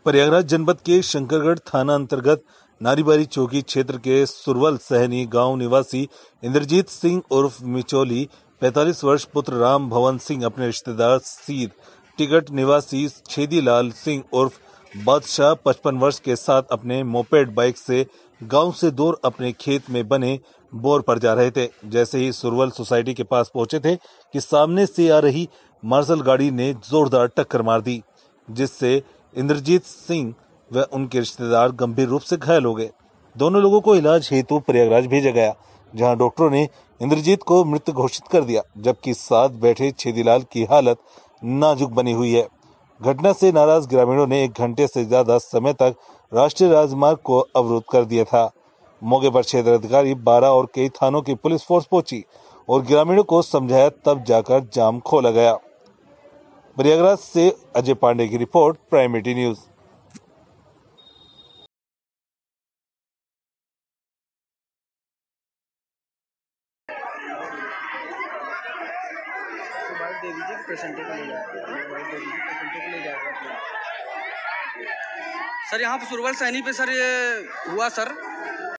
प्रयागराज जनपद के शंकरगढ़ थाना अंतर्गत नारीबारी चौकी क्षेत्र के सुरवल सहनी गांव निवासी इंद्रजीत सिंह उर्फ मिचोली 45 वर्ष पुत्र राम भवन सिंह अपने रिश्तेदार सीर टिकट निवासी छेदीलाल सिंह उर्फ बादशाह 55 वर्ष के साथ अपने मोपेड बाइक से गांव से दूर अपने खेत में बने बोर पर जा रहे थे। जैसे ही सुरवल सोसाइटी के पास पहुंचे थे कि सामने से आ रही मार्शल गाड़ी ने जोरदार टक्कर मार दी, जिससे इंद्रजीत सिंह व उनके रिश्तेदार गंभीर रूप से घायल हो गए। दोनों लोगों को इलाज हेतु प्रयागराज भेजा गया, जहां डॉक्टरों ने इंद्रजीत को मृत घोषित कर दिया, जबकि साथ बैठे छेदीलाल की हालत नाजुक बनी हुई है। घटना से नाराज ग्रामीणों ने 1 घंटे से ज्यादा समय तक राष्ट्रीय राजमार्ग को अवरुद्ध कर दिया था। मौके पर क्षेत्र अधिकारी 12 और कई थानों की पुलिस फोर्स पहुंची और ग्रामीणों को समझाया, तब जाकर जाम खोला गया। प्रयागराज से अजय पांडे की रिपोर्ट, प्राइम 18 न्यूज। सर यहाँ पे सुरवल सैनी पे सर ये हुआ सर